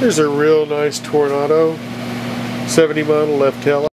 Here's a real nice Toronado, 70 model left tail.